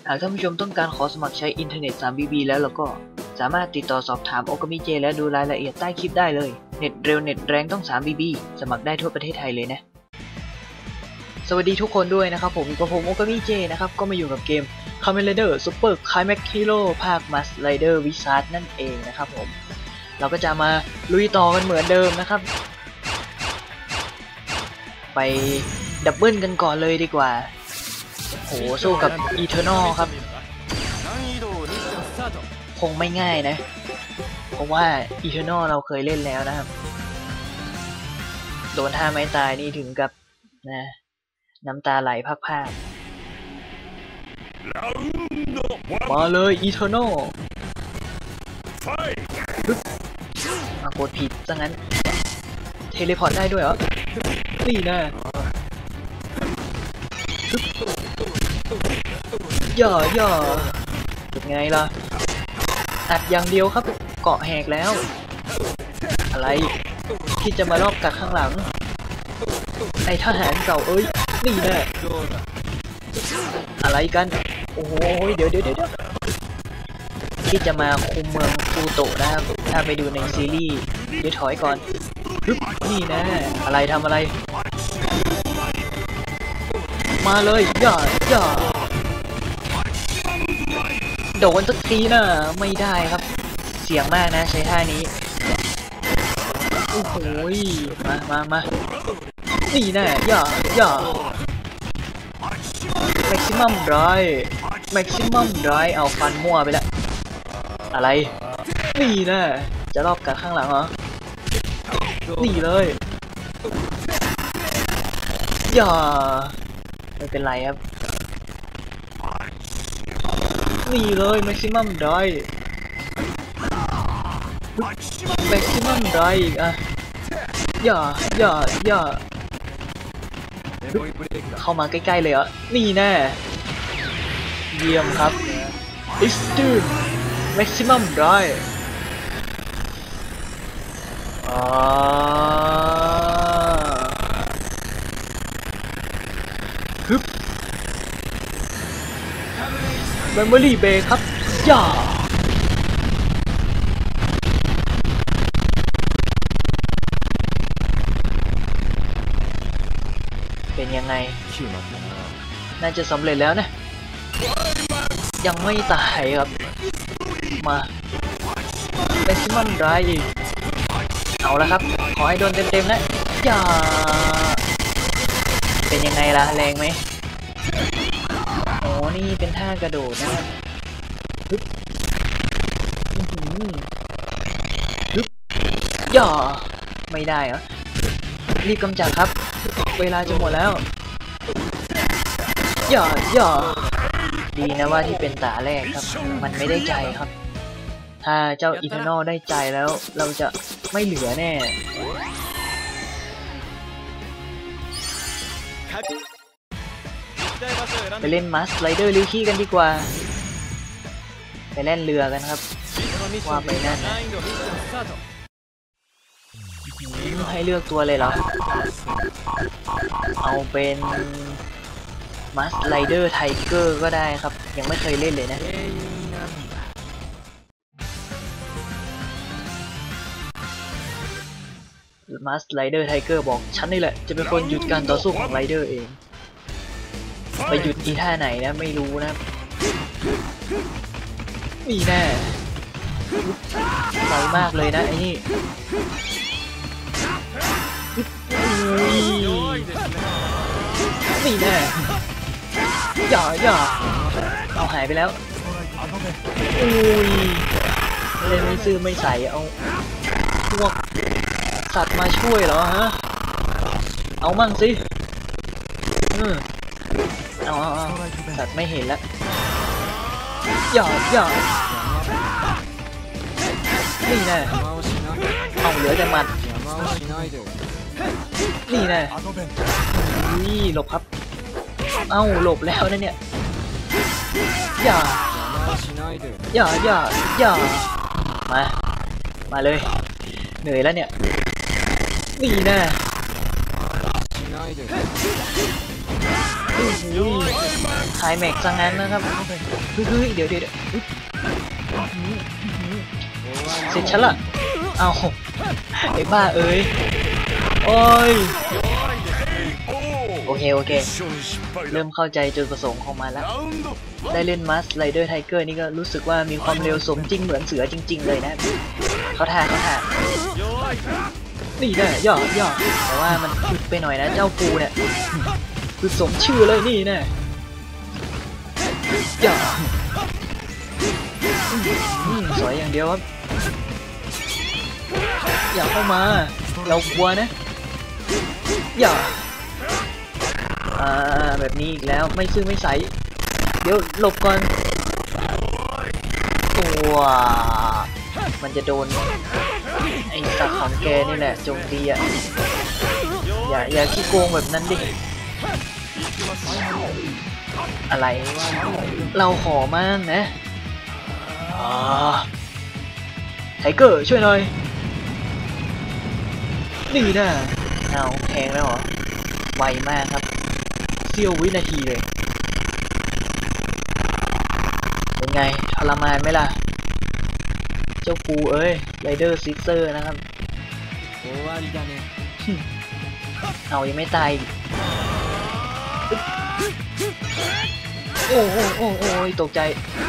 หากท่านผู้ชมต้องการขอสมัครใช้อินเทอร์เน็ต 3BB แล้วก็สามารถติดต่อสอบถามโอกามิเจและดูรายละเอียดใต้คลิปได้เลยเน็ตเร็วเน็ตแรงต้อง 3BB สมัครได้ทั่วประเทศไทยเลยนะสวัสดีทุกคนด้วยนะครับผมกับผมโอกามิเจนะครับก็มาอยู่กับเกม Kamen Rider Super Climax Hero ภาค Mask Rider Wizard นั่นเองนะครับผมเราก็จะมาลุยต่อกันเหมือนเดิมนะครับไปดับเบิลกันก่อนเลยดีกว่าโหสู้กับ Eternal ครับคงไม่ง่ายนะเพราะว่า Eternal เราเคยเล่นแล้วนะครับโดนท่าไม้ตายนี่ถึงกับนะน้ำตาไหลพากๆมาเลย Eternal กดผิดซะงั้นเทเลพอร์ตได้ด้วยเหรอนี่นะย่อเป็นไงล่ะอัดอย่างเดียวครับเกาะแหกแล้วอะไรที่จะมารอบกัดข้างหลังไอทหารเก่าเอ้ยนี่แน่อะไรกันโอ้โหเดี๋ยวที่จะมาคุมเมืองฟูโตะนะครับถ้าไปดูในซีรีส์เดี๋ยวถอยก่อนนี่แน่อะไรทำอะไรมาเลยย่าโดนสักทีนะไม่ได้ครับเสียงมากนะใช้ท่านี้โอ้โหมานี่แน่ย่าแม็กซิมัมไรเอาฟันมั่วไปแล้วอะไรนี่แน่จะรอบกัดข้างหลังเหรอนี่เลยอย่าไม่เป็นไรครับนี่เลยแม็กซิมัมไรอีกอ่ะอย่าเข้ามาใกล้ๆเลยเหรอนี่แน่เยี่ยมครับ Extreme Maximum Drive ฮึบ Memory Bay ครับย่าเป็นยังไงน่าจะสำเร็จแล้วนะยังไม่ตายครับมาแม็กซิมัมไรอีกเอาละครับขอให้โดนเต็มๆนะอย่าเป็นยังไงล่ะแรงไหมโอ้นี่เป็นท่ากระโดดนะครับฮึบย่าไม่ได้เหรอรีบกำจัดครับเวลาจะหมดแล้วย่าดีนะว่าที่เป็นตาแรกครับมันไม่ได้ใจครับถ้าเจ้าอีเทอร์นอลได้ใจแล้วเราจะไม่เหลือแน่ไปเล่นมัสไลเดอร์ลิวคีกันดีกว่าไปเล่นเรือกันครับว่าไปนั่นนะให้เลือกตัวเลยเหรอเอาเป็นมัสไลเดอร์ไทเกอร์ก็ได้ครับยังไม่เคยเล่นเลยนะมัสไลเดอร์ไทเกอร์บอกฉันนี่แหละจะเป็นคนหยุดการต่อสู้ของไรเดอร์เองไปหยุดอีท่าไหนนะไม่รู้นะมีแน่ไวมากเลยนะไอ้นี่นี่แน่อย่าเอาหายไปแล้วอุ้ยเล่นไม่ซื้อไม่ใส่เอาพวกสัตว์มาช่วยเหรอฮะเอามั่งสิเอาสัตว์ไม่เห็นแล้วอย่านี่แน่เอาเหลือแต่หมัดนี่แน่นี่หลบครับเอ้าหลบแล้วนะเนี่ยอย่ามาเลยเหนื่อยแล้วเนี่ยนี่แน่ไฮแม็กซะงั้นนะครับเฮ้ยเดี๋ยวเสร็จฉันละเอาไอ้บ้าเอ้ยโอ้ยโอเคเริ่มเข้าใจจุดประสงค์ของมันแล้วได้เล่นมัสไรเดอร์ไทเกอร์นี่ก็รู้สึกว่ามีความเร็วสมจริงเหมือนเสือจริงๆเลยนะเขาท่านี่แน่ย่อแต่ว่ามันอึดไปหน่อยนะเจ้าปูเนี่ยคือสมชื่อเลยนี่แน่ย่อสวยอย่างเดียวครับอย่าเข้ามาเรากลัวนะอย่าแบบนี้อีกแล้วไม่ซื่อไม่ใสเดี๋ยวหลบก่อนตัวมันจะโดนไอ้สัตว์ของแกนี่แหละโจมตีอ่ะอย่าขี้โกงแบบนั้นดิอะไรเราขอมั่งนะไทเกอร์ช่วยหน่อยนี่นะเอาแพงแล้วเหรอไวมากครับเสี้ยววินาทีเลยเป็นไงทรมานไหมล่ะเจ้าปูเอ้ยไรเดอร์ซิสเตอร์นะครับเอายังไม่ตายโอ้ยตกใจ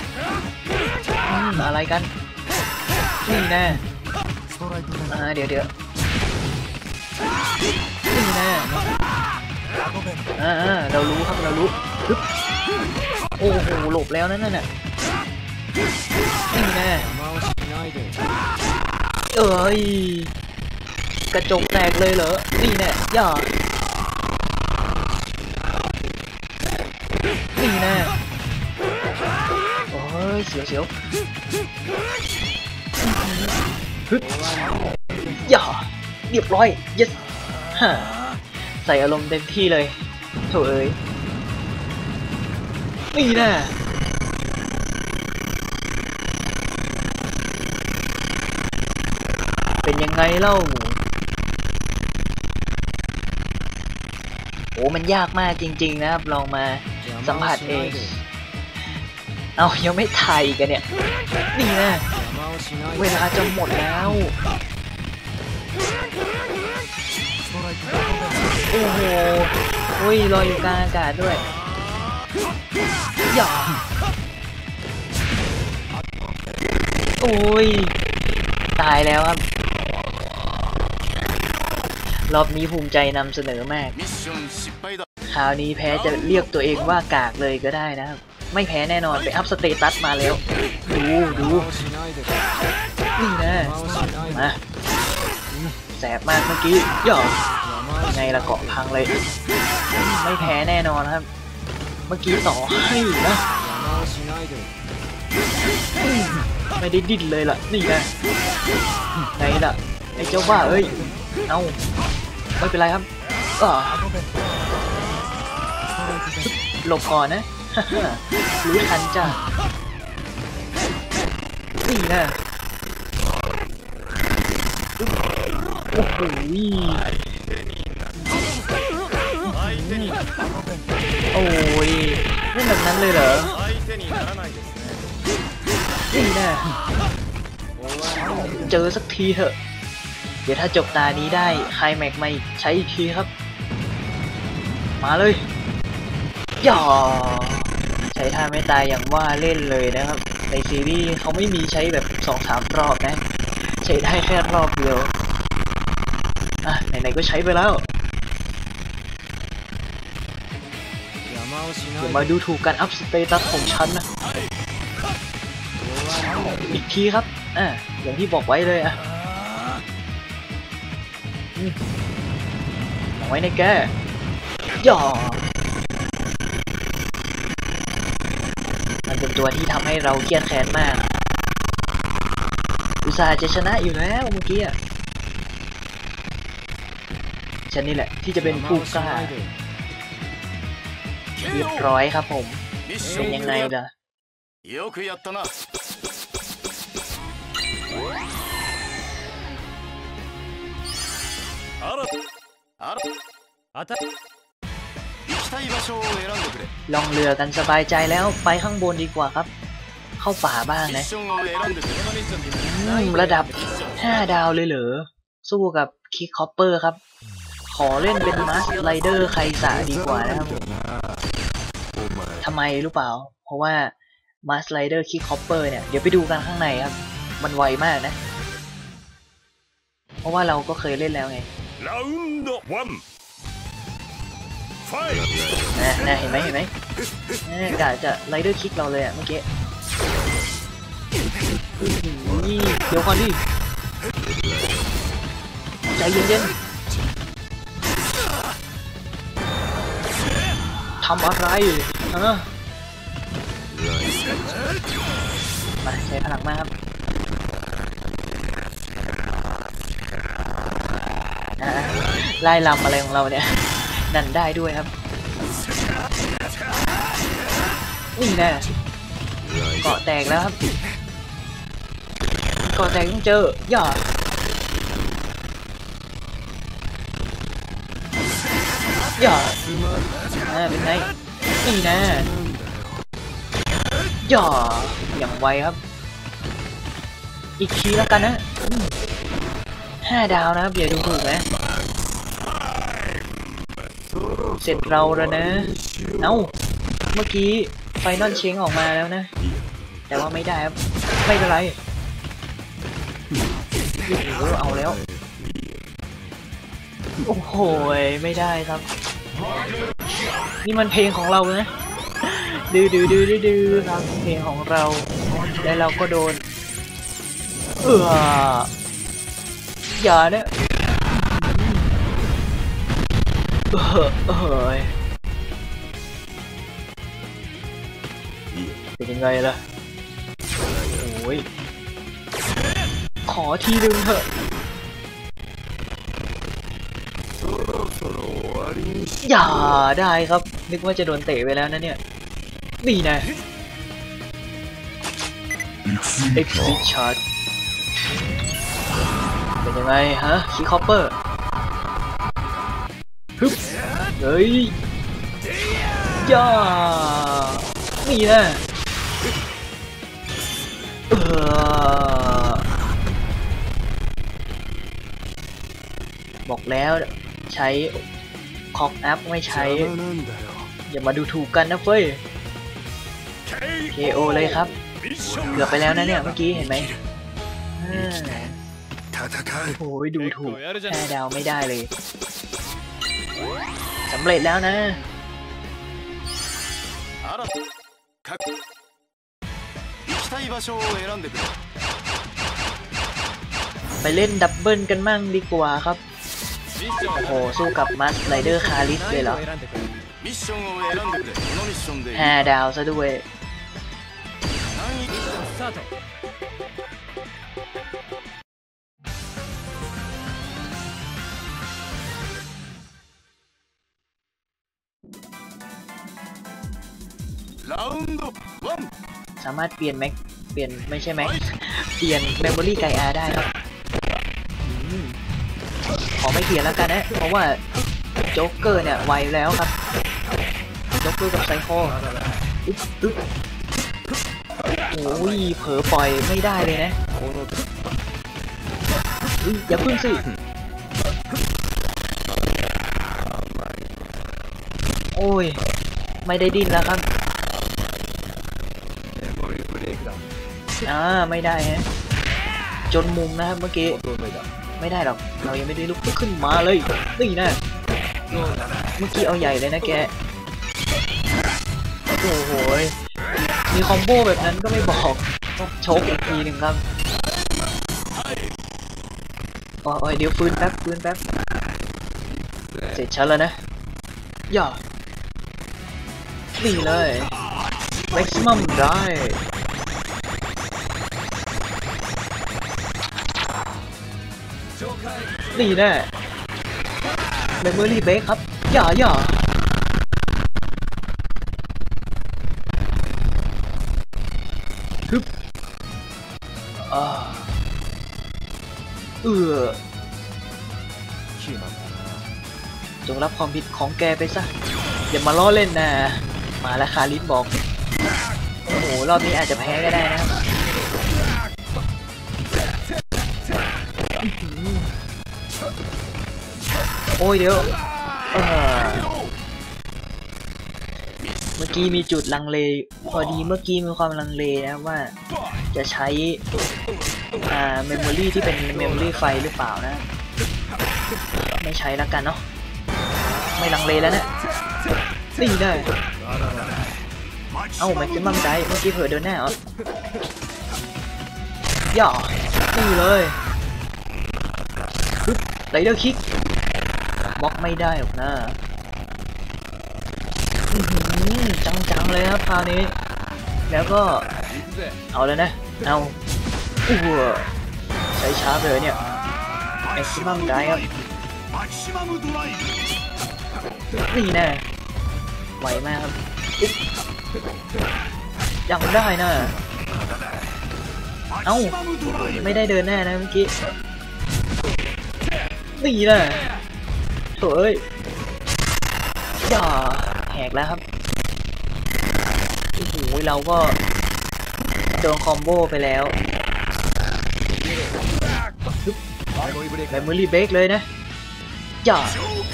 อะไรกันนี่แน่เดี๋ยวนี่แน่เรารู้ครับเรารู้โอ้โหหลบแล้วนั่นน่ะนี่แน่เอ้ยกระจกแตกเลยเหรอนี่แน่ย่านี่แน่โอ้ยเสียวฮึดย่าเรียบร้อย yes ใส่อารมณ์เต็มที่เลยโถเอ้ยนี่แน่เป็นยังไงเล่าโอ้มันยากมากจริงๆนะครับลองมาสัมผัสเองเอายังไม่ถ่ายกันเนี่ยนี่นะเวลาจะหมดแล้วโอ้โหลอยอยู่กลางอากาศด้วยอย่าโอ้ยตายแล้วครับรอบนี้ภูมิใจนำเสนอมากคราวนี้แพ้จะเรียกตัวเองว่ากากเลยก็ได้นะครับไม่แพ้แน่นอนไปอัพสเตตัสมาแล้วดูนี่นะมาแสบมากเมื่อกี้ย่อไงละเกาะพังเลยไม่แพ้แน่นอนครับเมื่อกี้ต่อให้นะไม่ได้ดิ้นเลยล่ะนี่นะไงล่ะไอ้เจ้าบ้าเอ้ยเอาไม่เป็นไรครับหลบก่อนนะรู้ทันจ้ะนี่นะโอ้โหโอ้ยนี่แบบนั้นเลยเหรอนี่นะเจอสักทีเถอะเดี๋ยวถ้าจบตานี้ได้ไฮแม็กไม่ใช้อีกทีครับมาเลยย่อใช้ท่าไม่ตายอย่างว่าเล่นเลยนะครับในซีรีส์เขาไม่มีใช้แบบ 2-3 รอบนะใช้ได้แค่รอบเดียวไหนๆก็ใช้ไปแล้วเดี๋ยวมาดูถูกการอัพสเตตัสของฉันนะอีกทีครับอย่างที่บอกไว้เลยเอาไว้ในแกย่อมันเป็นตัวที่ทำให้เราเครียดแค้นมากอุตส่าห์จะชนะอยู่แล้วเมื่อกี้ฉันนี่แหละที่จะเป็นผู้กล้าเรียบร้อยครับผมเป็นยังไงล่ะลองเรือกันสบายใจแล้วไปข้างบนดีกว่าครับเข้าป่าบ้างนะระดับ5 ดาวเลยเหรอสู้กับคิกคอปเปอร์ครับขอเล่นเป็นมาสไรเดอร์ไคสะดีกว่านะครับทำไมรู้เปล่าเพราะว่ามาสไรเดอร์คิกคอปเปอร์เนี่ยเดี๋ยวไปดูกันข้างในครับมันไวมากนะเพราะว่าเราก็เคยเล่นแล้วไงนะเห็นไหมกะจะไรเดอร์คิกเราเลยอะเมื่อกี้เดี๋ยวก่อนดิใจเย็นๆทำอะไรมาใช้พลังมากครับไล่ลำอะไรของเราเนี่ยนั่นได้ด้วยครับนี่แน่เกาะแตกแล้วครับเกาะแตกต้องเจอย่าเป็นไงนี่แน่ย่าอย่างไวครับอีกทีแล้วกันนะ5 ดาวนะครับอย่าดูถูกนะเสร็จเราแล้วนะเอ้าเมื่อกี้ไฟนอลเชงออกมาแล้วนะแต่ว่าไม่ได้ครับไม่เป็นไรเอาแล้วโอ้โหไม่ได้ครับนี่มันเพลงของเรานะดื้อครับเพลงของเราแล้วเราก็โดนอย่าเนี่ยเป็นยังไงล่ะโอ้ยขอทีนึงเถอะอย่าได้ครับนึกว่าจะโดนเตะไปแล้วนะเนี่ยนี่นะ Exit Shot เป็นยังไงฮะคีคอปเปอร์ฮึบเฮ้ยย่านี่นะบอกแล้วใช้คอกอัพไม่ใช้อย่ามาดูถูกกันนะเฟ้ย KO เลยครับเกือบไปแล้วนะเนี่ยเมื่อกี้เห็นไหมโอ้ยดูถูก5 ดาวไม่ได้เลยสำเร็จแล้วนะไปเล่นดับเบิลกันมั่งดีกว่าครับโอ้โหสู้กับมาสไรเดอร์คาริสเลยเหรอ5 ดาวซะด้วยสามารถเปลี่ยนไม่ใช่แม็กเปลี่ยนเมมโมรี่ไกอาได้ครับขอไม่เปลี่ยนแล้วกันนะเพราะว่าโจ๊กเกอร์เนี่ยไวแล้วครับโจ๊กเกอร์กับไซโคโอ้ยเผลอปล่อยไม่ได้เลยนะอย่าพึ่งสิโอ้ยไม่ได้ดิ้นแล้วครับไม่ได้ฮะจนมุมนะครับเมื่อกี้ไม่ได้หรอกเรายังไม่ได้ลุกขึ้นมาเลยนี่นะเมื่อกี้เอาใหญ่เลยนะแกโอ้โหมีคอมโบแบบนั้นก็ไม่บอกต้องโชกอีกทีหนึ่งครับโอ้ยเดี๋ยวฟื้นแป๊บเสร็จฉันแล้วนะย่านี่เลย maximum ได้นี่แน่เมมโมรี่เบรกครับอย่าฮึบจงรับความผิดของแกไปซะอย่ามาล้อเล่นนะมาแล้วคาริสบอกโอ้โหรอบนี้อาจจะแพ้ก็ได้นะโอ้ยเดี๋ยวเมื่อกี้มีจุดลังเลพอดีเมื่อกี้มีความลังเลนะว่าจะใช้เมมโมรี่ที่เป็นเมมโมรี่ไฟหรือเปล่านะไม่ใช้แล้วกันเนาะไม่ลังเลแล้วนะนี่ได้เอ้าแม็กซิมัมได้เมื่อกี้เผลอเดินหน้าเหรอย่านี่เลยปึ๊บไรเดอร์คิกบล็อกไม่ได้หรอกนะจังๆเลยครับคราวนี้แล้วก็เอาแล้วนะเอาใช้ช้าเลยเนี่ยแม็กซิมัมได้ครับนี่แน่ไหวมากครับยังได้นะเอ้าไม่ได้เดินแน่นะเมื่อกี้นี่นะโถ่เอ้ยอย่าแหกแล้วครับโอ้โหเราก็โดนคอมโบไปแล้วแมมโมรี่เบรกเลยนะอย่า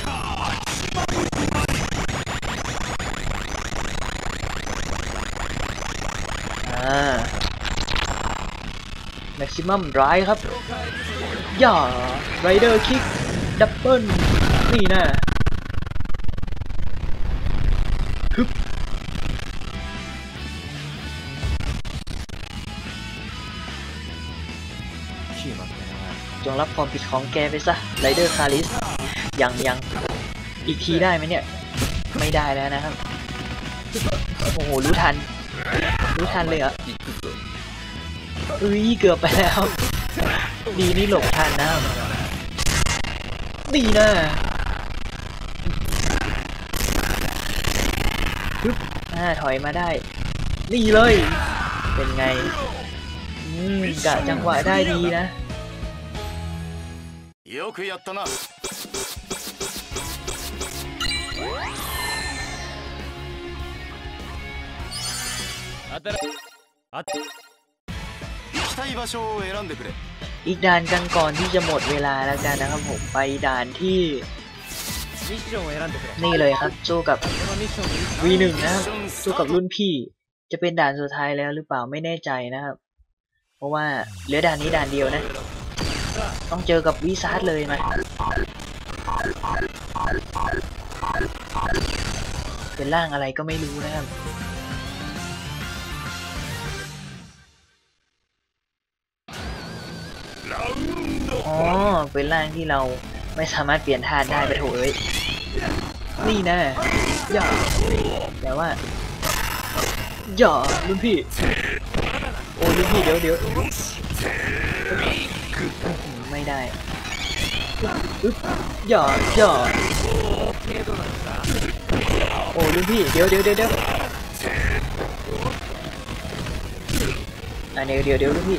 แม็กซิมัมไรครับย่าไรเดอร์คิกดับเบิลนี่นะฮึบจงรับความผิดของแกไปซะไรเดอร์คาริสยังอีกทีได้ไหมเนี่ยไม่ได้แล้วนะครับโอ้โหรู้ทันเลยเหรอเกือบไปแล้วดีนี่หลบทันนะครับดีนะปึ๊บถอยมาได้นี่เลยเป็นไงกะจังหวะได้ดีนะよくやったなอีกด่านกันก่อนที่จะหมดเวลาแล้วกันนะครับผมไปด่านที่นี่เลยครับสู้กับ V1 นะครับสู้กับรุ่นพี่จะเป็นด่านสุดท้ายแล้วหรือเปล่าไม่แน่ใจนะครับเพราะว่าเหลือด่านนี้ด่านเดียวนะต้องเจอกับวิซาร์ดเลยมาเป็นร่างอะไรก็ไม่รู้นะครับอ๋อเป็นร่างที่เราไม่สามารถเปลี่ยนธาตุได้ไปโถเอ้ยนี่นะย่าแต่ว่าย่ารุ่นพี่โอ้รุ่นพี่เดี๋ยวไม่ได้อย่าโอ้รุ่นพี่เดี๋ยวรุ่นพี่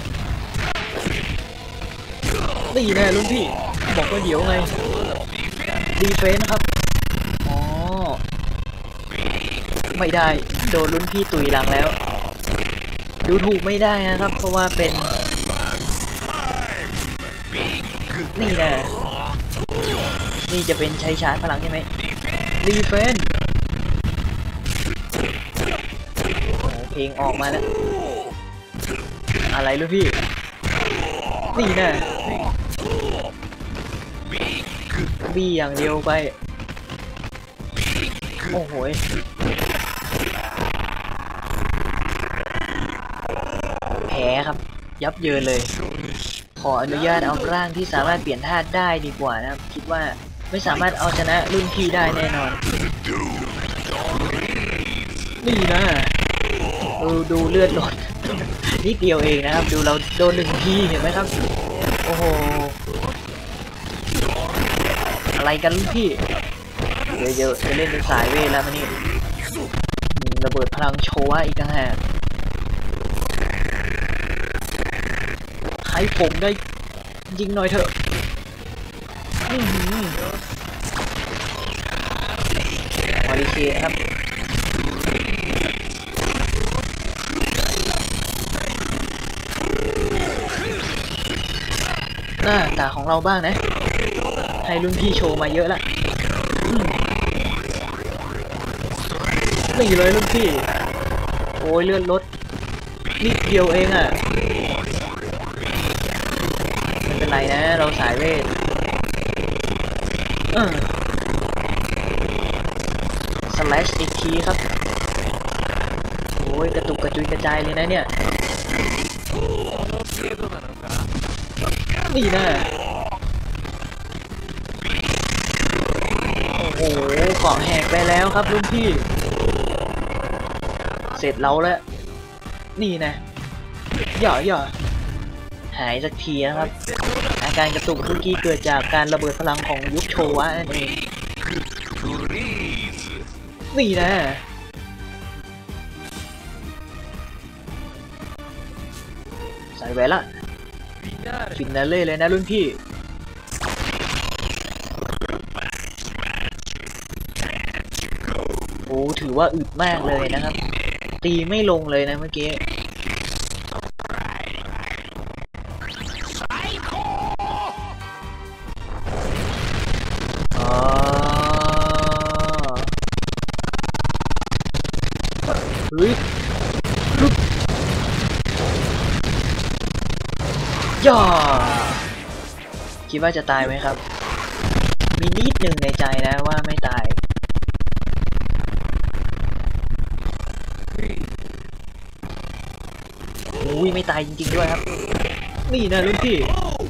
นี่แน่รุ่นพี่บอกว่าเดี๋ยวไงดีเฟนส์ครับอ๋อไม่ได้โดนรุ่นพี่ตุยหลังแล้วดูถูกไม่ได้นะครับเพราะว่าเป็นนี่แน่นี่จะเป็นใช้ชาร์จพลังใช่ไหมดีเฟนส์เพลงออกมาแล้วอะไรลูกพี่นี่แน่บี้อย่างเดียวไปโอ้โหแพ้ครับยับเยินเลยขออนุญาตเอาร่างที่สามารถเปลี่ยนธาตุได้ดีกว่านะครับคิดว่าไม่สามารถเอาชนะรุ่นพี่ได้แน่นอนนี่นะดูเลือดลดนิดเดียวเองนะครับดูเราโดน1 ทีเห็นไหมครับโอ้โหอะไรกันรุ่นพี่เยอะจะเล่นเป็นสายเวทแล้วมันนี่ระเบิดพลังโชว์อีกต่างหากให้ผมได้ยิงหน่อยเถอะมอริเคนครับตาของเราบ้างนะให้รุ่นพี่โชว์มาเยอะละนี่เลยรุ่นพี่โอ้ยเลื่อนรถนิดเดียวเองอ่ะไม่เป็นไรนะเราสายเวทสแลชอีกทีครับโอ้ยกระตุกกระจุยกระจายเลยนะเนี่ยนี่นะโอ้โหเกาะแหกไปแล้วครับรุ่นพี่เสร็จเราแล้วนี่นะอย่าหายสักทีนะครับอาการกระตุกเมื่อกี้เกิดจากการระเบิดพลังของยุคโชวะนั่นเองนี่นะใส่แหวนละฟินาเล่เลยนะรุ่นพี่โอ้ถือว่าอึดมากเลยนะครับตีไม่ลงเลยนะเมื่อกี้เฮ้ยย่าคิดว่าจะตายไหมครับมีนิดหนึ่งในใจนะว่าไม่ตายอุ้ยไม่ตายจริงๆด้วยครับนี่นะรุ่นพี่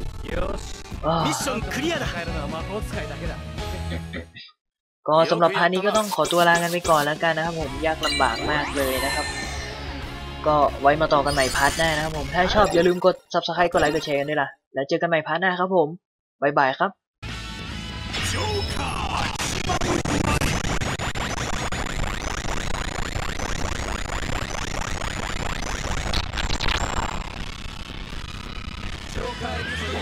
ก็สำหรับพาร์ทนี้ก็ต้องขอตัวลากันไปก่อนแล้วกันนะครับผมยากลำบากมากเลยนะครับก็ไว้มาต่อกันใหม่พาร์ทหน้านะครับผมถ้าชอบอย่าลืมกด Subscribe กดไลค์กดแชร์กันด้วยล่ะแล้วเจอกันใหม่พาร์ทหน้าครับผมบ๊ายบายครับ